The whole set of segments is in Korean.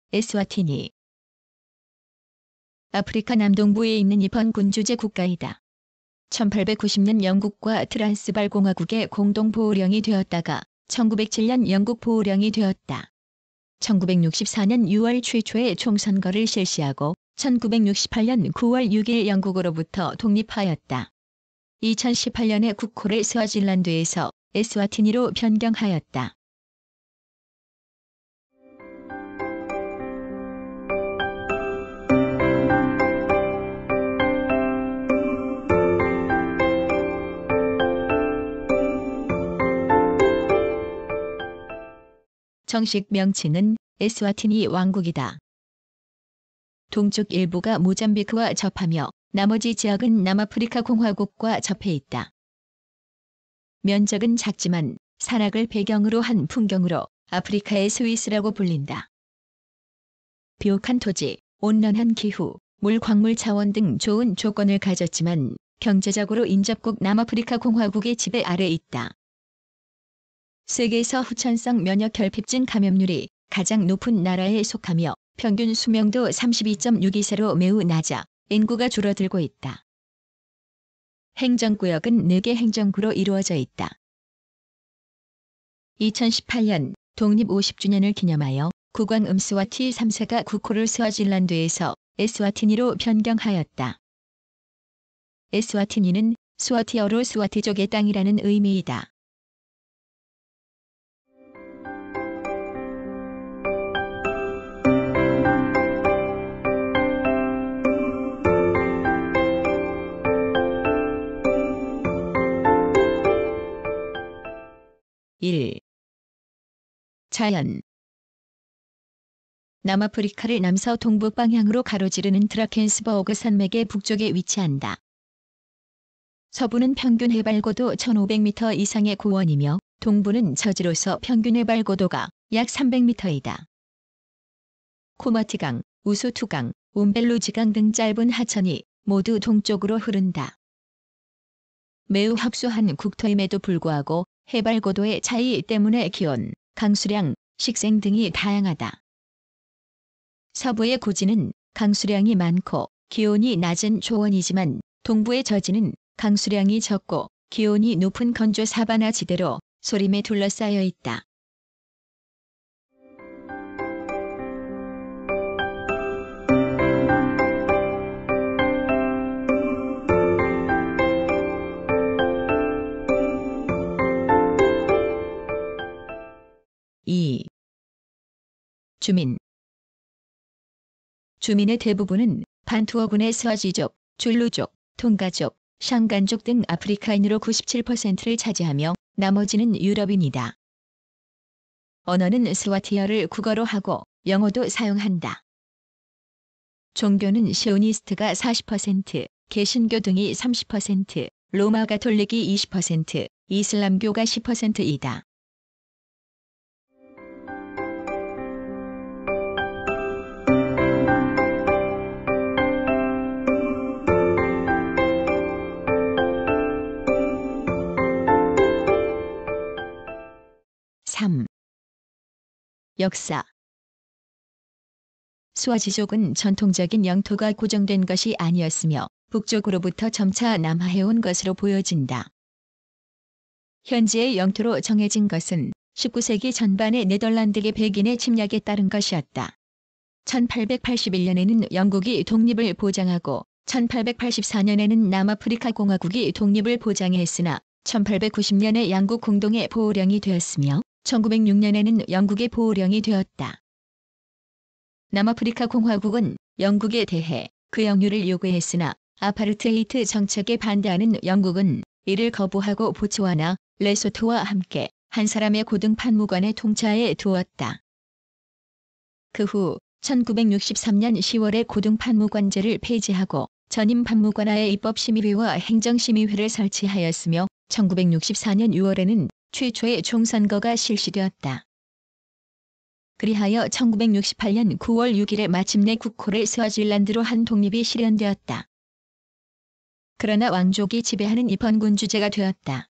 에스와티니. 아프리카 남동부에 있는 입헌군주제 국가이다. 1890년 영국과 트란스발 공화국의 공동 보호령이 되었다가 1907년 영국 보호령이 되었다. 1964년 6월 최초의 총선거를 실시하고 1968년 9월 6일 영국으로부터 독립하였다. 2018년에 국호를 스와질란드에서 에스와티니로 변경하였다. 정식 명칭은 에스와티니 왕국이다. 동쪽 일부가 모잠비크와 접하며 나머지 지역은 남아프리카 공화국과 접해 있다. 면적은 작지만 산악을 배경으로 한 풍경으로 아프리카의 스위스라고 불린다. 비옥한 토지, 온난한 기후, 물 광물 자원 등 좋은 조건을 가졌지만 경제적으로 인접국 남아프리카 공화국의 지배 아래 있다. 세계에서 후천성 면역 결핍증 감염률이 가장 높은 나라에 속하며 평균 수명도 32.62세로 매우 낮아 인구가 줄어들고 있다. 행정구역은 4개 행정구로 이루어져 있다. 2018년 독립 50주년을 기념하여 국왕 음스와티 3세가 국호를 스와질란드에서 에스와티니로 변경하였다. 에스와티니는 스와티어로 스와티족의 땅이라는 의미이다. 자연. 남아프리카를 남서동북 방향으로 가로지르는 드라켄스버그 산맥의 북쪽에 위치한다. 서부는 평균 해발고도 1500m 이상의 고원이며 동부는 저지로서 평균 해발고도가 약 300m이다. 코마티강, 우수투강, 움벨루지강 등 짧은 하천이 모두 동쪽으로 흐른다. 매우 협소한 국토임에도 불구하고 해발고도의 차이 때문에 기온, 강수량, 식생 등이 다양하다. 서부의 고지는 강수량이 많고 기온이 낮은 초원이지만 동부의 저지는 강수량이 적고 기온이 높은 건조 사바나 지대로 소림에 둘러싸여 있다. 주민. 주민의 대부분은 반투어군의 스와지족, 줄루족, 통가족, 샹간족 등 아프리카인으로 97%를 차지하며 나머지는 유럽인이다. 언어는 스와티어를 국어로 하고 영어도 사용한다. 종교는 시오니스트가 40%, 개신교 등이 30%, 로마 가톨릭이 20%, 이슬람교가 10%이다. 역사. 스와지족은 전통적인 영토가 고정된 것이 아니었으며 북쪽으로부터 점차 남하해온 것으로 보여진다. 현지의 영토로 정해진 것은 19세기 전반의 네덜란드계 백인의 침략에 따른 것이었다. 1881년에는 영국이 독립을 보장하고 1884년에는 남아프리카 공화국이 독립을 보장했으나 1890년에 양국 공동의 보호령이 되었으며 1906년에는 영국의 보호령이 되었다. 남아프리카 공화국은 영국에 대해 그 영유를 요구했으나 아파르테이트 정책에 반대하는 영국은 이를 거부하고 보츠와나, 레소토와 함께 한 사람의 고등 판무관에 통치하에 두었다. 그 후 1963년 10월에 고등 판무관제를 폐지하고 전임 판무관하에 입법심의회와 행정심의회를 설치하였으며 1964년 6월에는 최초의 총선거가 실시되었다. 그리하여 1968년 9월 6일에 마침내 국호를 스와질란드로 한 독립이 실현되었다. 그러나 왕족이 지배하는 입헌군주제가 되었다.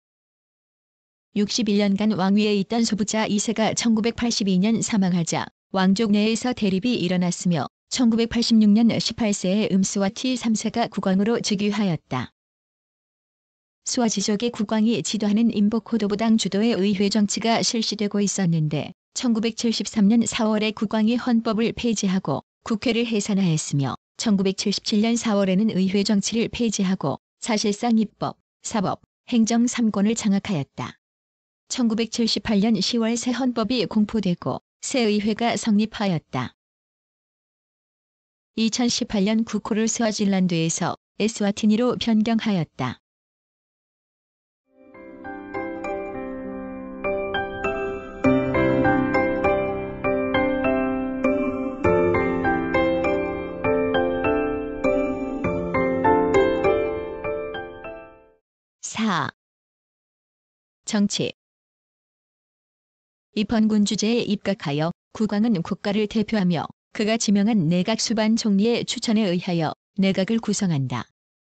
61년간 왕위에 있던 소부자 2세가 1982년 사망하자 왕족 내에서 대립이 일어났으며 1986년 18세의 음스와티 3세가 국왕으로 즉위하였다. 스와지족의 국왕이 지도하는 임보코도부당 주도의 의회 정치가 실시되고 있었는데 1973년 4월에 국왕이 헌법을 폐지하고 국회를 해산하였으며 1977년 4월에는 의회 정치를 폐지하고 사실상 입법, 사법, 행정 3권을 장악하였다. 1978년 10월 새 헌법이 공포되고 새 의회가 성립하였다. 2018년 국호를 스와질란드에서 에스와티니로 변경하였다. 정치. 입헌군 주제에 입각하여 국왕은 국가를 대표하며 그가 지명한 내각 수반 총리의 추천에 의하여 내각을 구성한다.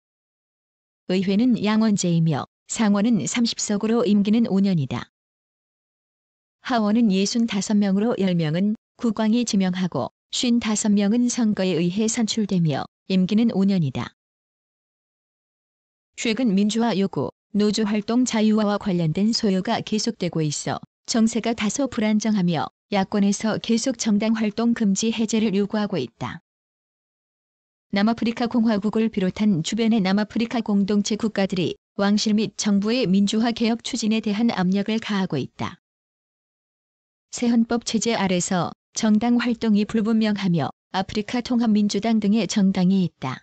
의회는 양원제이며 상원은 30석으로 임기는 5년이다. 하원은 65명으로 10명은 국왕이 지명하고 55명은 선거에 의해 선출되며 임기는 5년이다. 최근 민주화 요구, 노조활동 자유화와 관련된 소요가 계속되고 있어 정세가 다소 불안정하며 야권에서 계속 정당활동 금지 해제를 요구하고 있다. 남아프리카 공화국을 비롯한 주변의 남아프리카 공동체 국가들이 왕실 및 정부의 민주화 개혁 추진에 대한 압력을 가하고 있다. 새 헌법 체제 아래서 정당 활동이 불분명하며 아프리카 통합민주당 등의 정당이 있다.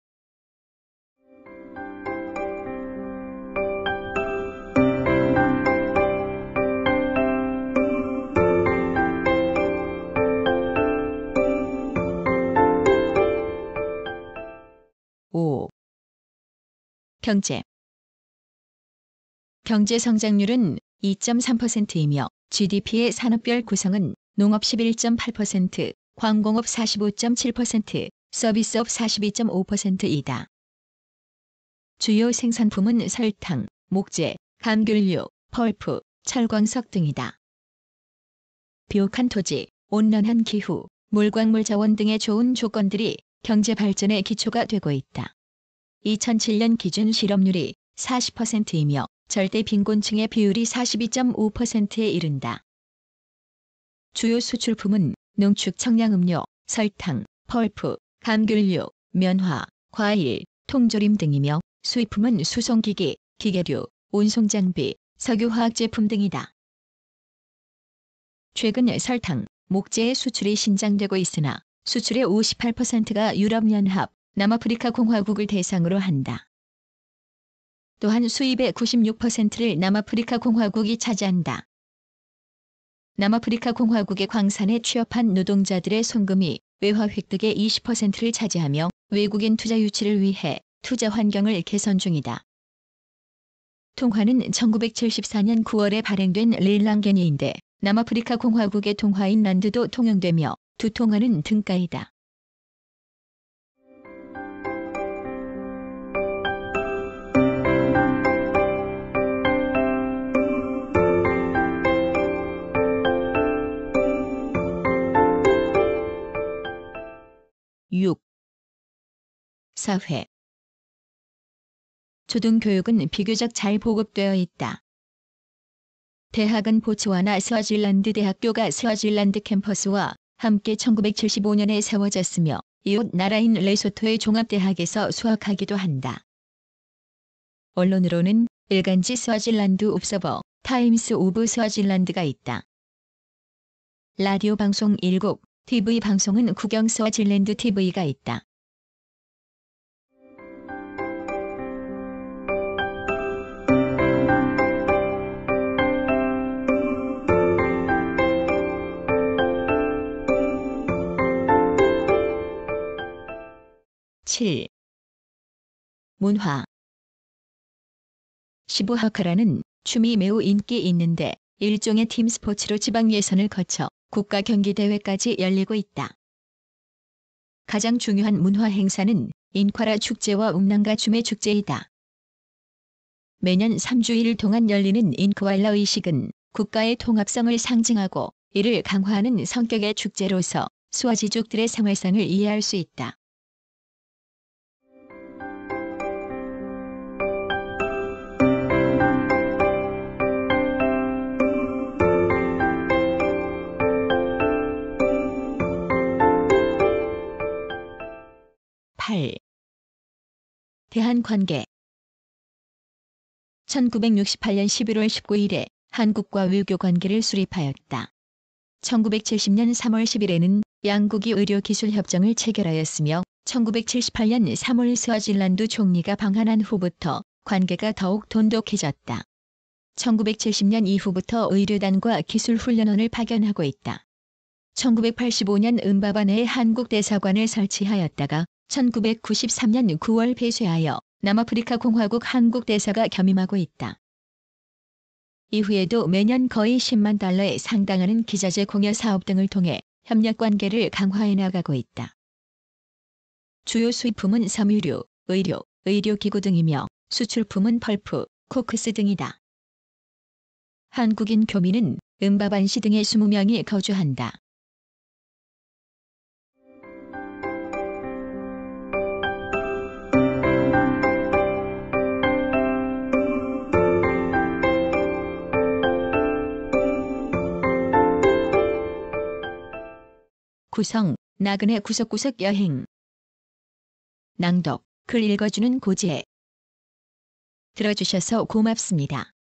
경제. 경제 성장률은 2.3%이며 GDP의 산업별 구성은 농업 11.8%, 광공업 45.7%, 서비스업 42.5%이다. 주요 생산품은 설탕, 목재, 감귤류, 펄프, 철광석 등이다. 비옥한 토지, 온난한 기후, 물광물 자원 등의 좋은 조건들이 경제 발전의 기초가 되고 있다. 2007년 기준 실업률이 40%이며 절대 빈곤층의 비율이 42.5%에 이른다. 주요 수출품은 농축 청량음료, 설탕, 펄프, 감귤류, 면화, 과일, 통조림 등이며 수입품은 수송기기, 기계류, 운송장비, 석유화학 제품 등이다. 최근 설탕, 목재의 수출이 신장되고 있으나 수출의 58%가 유럽연합, 남아프리카 공화국을 대상으로 한다. 또한 수입의 96%를 남아프리카 공화국이 차지한다. 남아프리카 공화국의 광산에 취업한 노동자들의 송금이 외화 획득의 20%를 차지하며 외국인 투자 유치를 위해 투자 환경을 개선 중이다. 통화는 1974년 9월에 발행된 릴랑겐이인데 남아프리카 공화국의 통화인 란드도 통용되며 두 통화는 등가이다. 사회. 초등교육은 비교적 잘 보급되어 있다. 대학은 보츠와나 스와질란드 대학교가 스와질란드 캠퍼스와 함께 1975년에 세워졌으며 이웃 나라인 레소토의 종합대학에서 수학하기도 한다. 언론으로는 일간지 스와질란드 옵서버, 타임스 오브 스와질란드가 있다. 라디오 방송 7, TV 방송은 국영 스와질랜드 TV가 있다. 문화. 시부하카라는 춤이 매우 인기 있는데 일종의 팀 스포츠로 지방 예선을 거쳐 국가 경기대회까지 열리고 있다. 가장 중요한 문화 행사는 인콰라 축제와 움난가 춤의 축제이다. 매년 3주일 동안 열리는 인크왈라 의식은 국가의 통합성을 상징하고 이를 강화하는 성격의 축제로서 수아지족들의 생활상을 이해할 수 있다. 대한관계 1968년 11월 19일에 한국과 외교관계를 수립하였다. 1970년 3월 10일에는 양국이 의료기술협정을 체결하였으며 1978년 3월 스와질란드 총리가 방한한 후부터 관계가 더욱 돈독해졌다. 1970년 이후부터 의료단과 기술훈련원을 파견하고 있다. 1985년 음바바네에 한국 대사관을 설치하였다가 1993년 9월 폐쇄하여 남아프리카 공화국 한국 대사가 겸임하고 있다. 이후에도 매년 거의 10만 달러에 상당하는 기자재 공여 사업 등을 통해 협력 관계를 강화해 나가고 있다. 주요 수입품은 섬유류, 의료, 의료기구 등이며 수출품은 펄프, 코크스 등이다. 한국인 교민은 음바반시 등에 20명이 거주한다. 구성, 나그네 구석구석 여행. 낭독, 글 읽어주는 고지혜. 들어주셔서 고맙습니다.